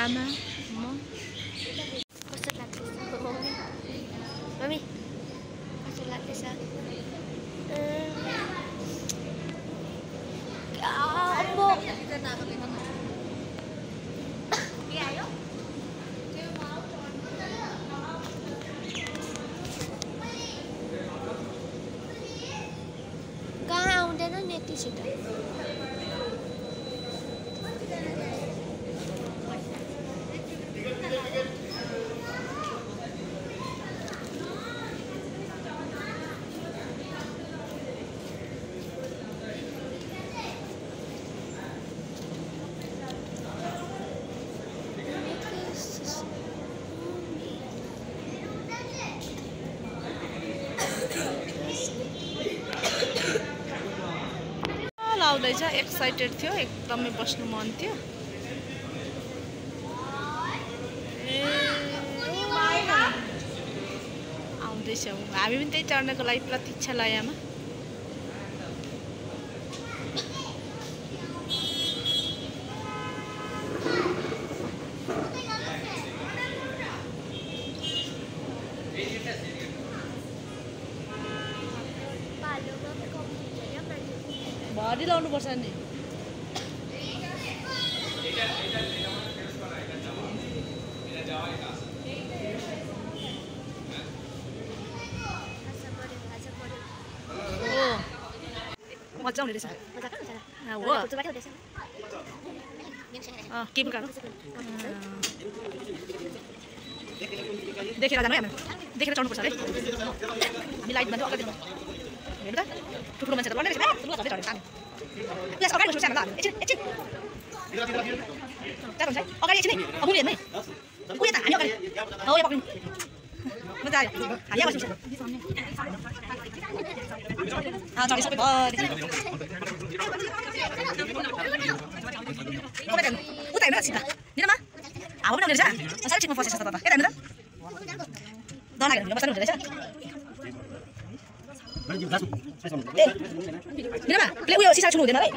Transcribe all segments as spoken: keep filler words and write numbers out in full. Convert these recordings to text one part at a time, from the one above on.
आमा म कस्तो लाग्दैछ मम्मी कस्तो लाग्दैछ अम्बो के आयो कहाँ आउँदैन नि यति छिटो लाउँदैछ एक्साइटेड थियो एकदमै बस्नु मन थियो आउँदैछ हामी पनि त्यही चढ्नको लागि प्रतीक्षा लयामा भरि लाउनु पर्छ नि मजा आउने रहेछ केबल कार देखेर जानु है देखेर चढ्नुपर्छ है लाइट बन्द अगाडि हेर्नु त ठुलो मान्छे त पर्ने रहेछ ठुलो झर्दै झर्दै प्लेस अगाडि बस्नु सानो ल एकछिन एकछिन त्यहाँ हुन्छ अगाडि एकछिन है अब हेर्नु है उयो त हामी अगाडि हो यो पक्रिनु मजा आयो हामी यहाँ बस्नु अँ चढी सबै भरि उता हेर्नु सिधा दिनमा हावा पनि आउने रहेछ साह्रै ठिकमा फसेछ त यता हेर्नु त डर लागेर बस्नु हुँदो रहेछ दिनमा प्ले उयो सिसा छुनु हुँदैन है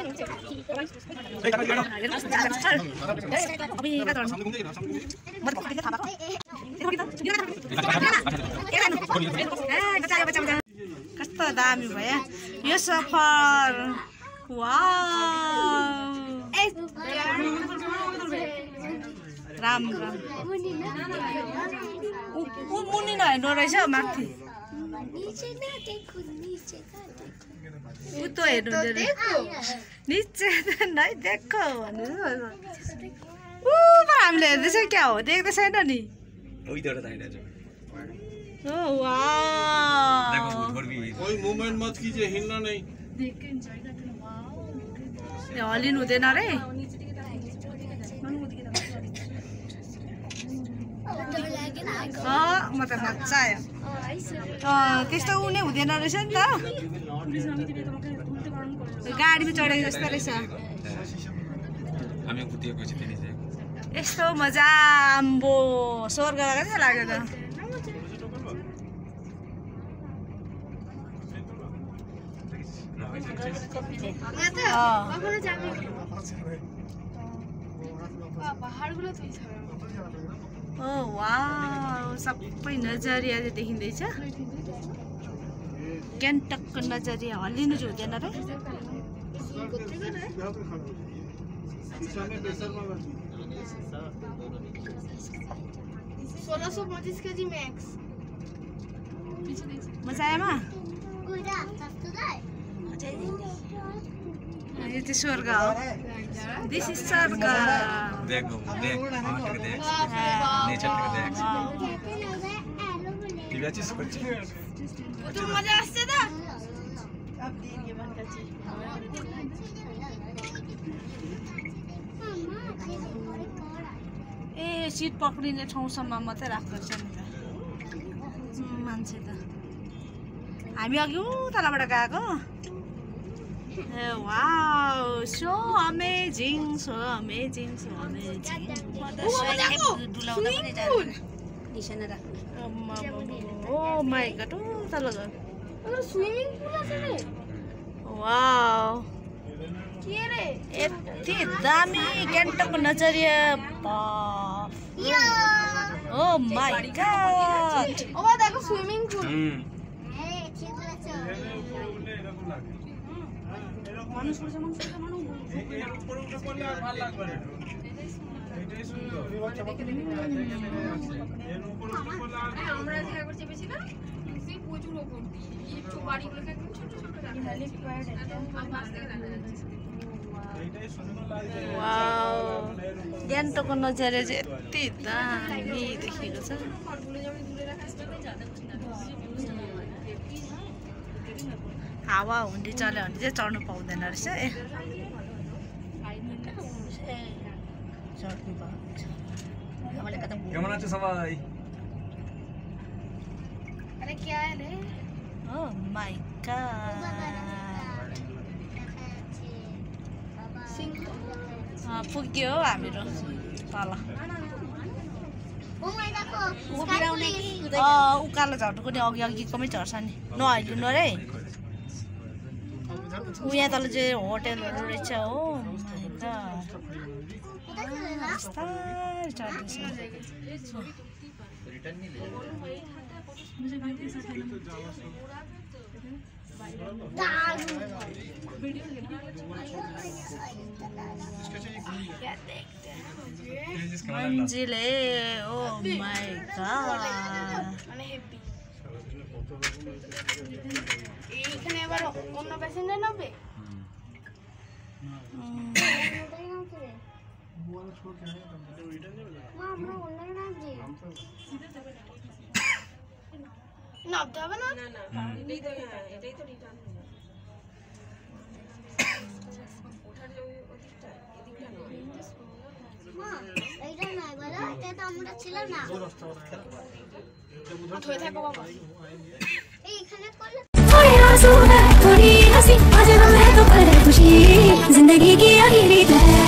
कस्तो दामी भयो यो सफर राम राम मुनि नहेर्नु रहेछ माथि उतो हेर्नु निचे नै देखो ऊ हामीले हेर्दैछ क्या हो देख्दै छैन नि हलिनु हुँदैन रे म त मजा आयो त्यस्तो उ नै हुँदैन रहेछ नि त गाडीमा चढेको जस्तो रहेछ यस्तो मजा आम्बो स्वर्ग जस्तो लाग्यो त ओ वाउ सबै नजरिया चाहिँ देखिँदैछ ग्यान्टकको नजरिया हल्लिनु चाहिँ हुँदैन र सोलह सौ पच्चीस केजी मैक्स मजा आएमा यो चाहिँ स्वर्ग हो दिस इज स्वर्ग मजा आस्छ त ए सिट पक्रिने ठाउँसम्म मात्रै राख्दो रहेछ नि त मान्छे त हामी अघि तलबाट गएको wow so amazing so amazing so amazing oh my god oh तल गयो स्विमिङ पुल छ रे वाउ के रे यति दामी ग्यान्टकको नजरिया Oh my god! ও দেখো সুইমিং পুল মানুষ করছে মানুষ করছে মানুষ আমরা দেখা করছি বেশি না সে প্রচুর উপর দিয়ে এই ছোট বাড়িগুলোকে একদম ছোট ছোট দেখা যাচ্ছে আর পাশ থেকে দেখা যাচ্ছে Wow! गान्तोकको नजारा चाहिँ यति दामी देखेको छ। हावा हुन्डी चल्यो भने चाहिँ चढ्नु पाउँदैन रहेछ ए चढ्नु पाउँछ। কেমন আছো সবাই? अरे क्या है रे Oh my god! अँ, पुग्यो हामीहरू तल। ओ माय देखो अँ उकालो झर्नुको नि अघि अघिकोमै झर्छ नि नहालिदिनु अरे ऊ यहाँ तल चाहिँ होटेलहरू रहेछ हो बिस्तारै चढ्दैछ मन्जिले ओ माय गॉड মানে হেভি এইখানে এবার অন্য প্যাসেঞ্জার নামবে নামতে হবে না না এটাই তো এটাই তো রিটার্ন ওঠার যে ওদিকটা এদিকটা না এইটা নয় বলো এটা তো আমরা ছিল না ধরে থাকো বাবা এইখানে করলে थोड़ी आंसू है थोड़ी हंसी आज हम है तो पल है खुशी जिंदगी की आखिरी लहर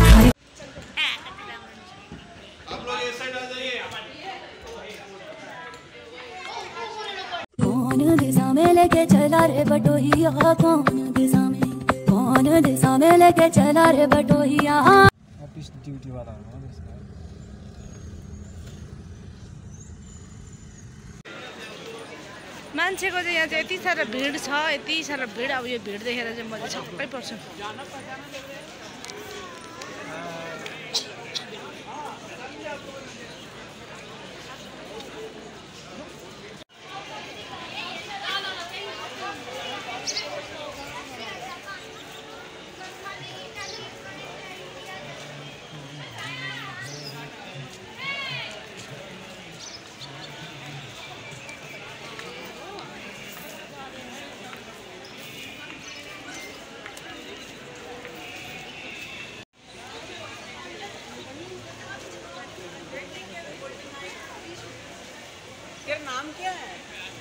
कौन दिशा में लेके चला रे बटोहिया कौन दिशा में कौन दिशा में लेके चला रे बटोहिया ऑफिस ड्यूटी वाला हो ना इसका मान्छेको चाहिँ यहाँ चाहिँ यति साह्रो भिड छ यति साह्रो भिड अब यो भिड देखेर चाहिँ म चाहिँ छक्कै पर्छु तेरा नाम क्या है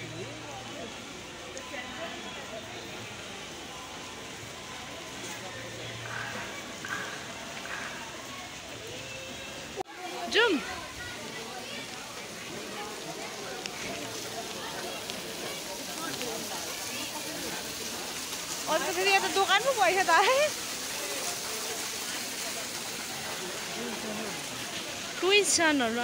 जाउँ अन्त फेरि यहाँ त दोकान पो भएछ त है ट्विसनहरू